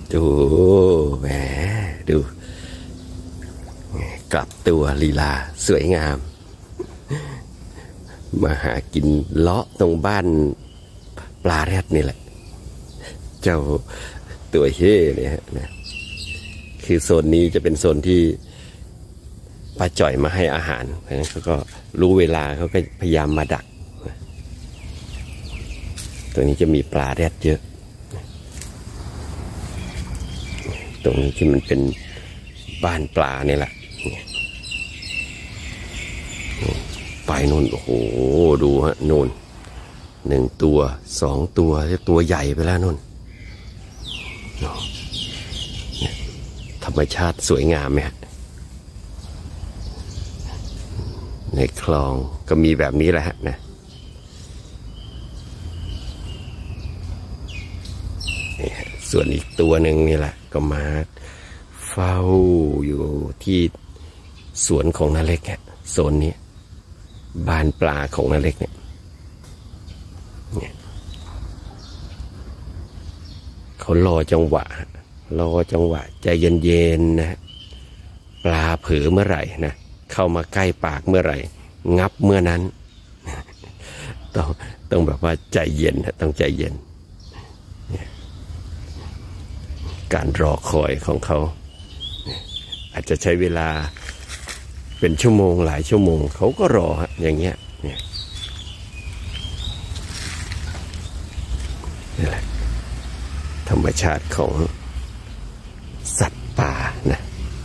ดูแหมดูกลับตัวลีลาสวยงามมาหากินเลาะตรงบ้านปลาแรดนี่แหละเจ้าตัวเฮ่เนี่ยนะคือโซนนี้จะเป็นโซนที่ป้าจ่อยมาให้อาหารเพราะฉะนั้นเขาก็รู้เวลาเขาก็พยายามมาดักตัวนี้จะมีปลาแรดเยอะตรงนี้ที่มันเป็นบ้านปลาเนี่ยแหละไปนู่นโอ้โหดูฮะนู่น1 ตัว 2 ตัวตัวใหญ่ไปแล้วนู่นธรรมชาติสวยงามไหมฮะในคลองก็มีแบบนี้แหละฮะนะส่วนอีกตัวหนึ่งนี่แหละก็มาเฝ้าอยู่ที่สวนของนาเล็กฮะโซนนี้บ้านปลาของนาเล็กเนี่ยเขารอจังหวะใจเย็นๆนะปลาเผลอเมื่อไหร่นะเข้ามาใกล้ปากเมื่อไหร่งับเมื่อนั้นต้องแบบว่าใจเย็นนะต้องใจเย็นการรอคอยของเขาอาจจะใช้เวลาเป็นชั่วโมงหลายชั่วโมงเขาก็รออย่างเงี้ยนี่แหละธรรมชาติของสัตว์ป่านะ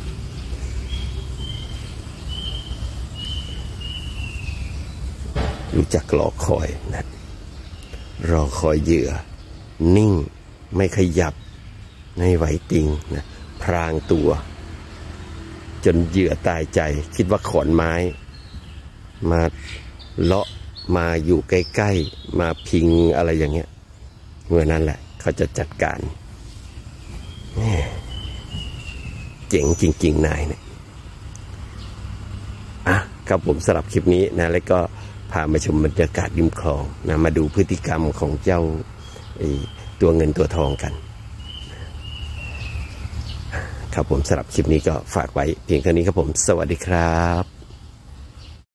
รู้จักรอคอยนะรอคอยเหยื่อนิ่งไม่ขยับไม่ไหวติงนะพรางตัวจนเหยื่อตายใจคิดว่าขอนไม้มาเลาะมาอยู่ใกล้ๆมาพิงอะไรอย่างเงี้ยเมื่อนั้นแหละเขาจะจัดการเจ๋งจริงๆนายเนี่ยครับผมสำหรับคลิปนี้นะแล้วก็พามาชมบรรยากาศริมคลองนะมาดูพฤติกรรมของเจ้าตัวเงินตัวทองกันครับผมสำหรับคลิปนี้ก็ฝากไว้เพียงเท่านี้ครับผมสวัสดีครับ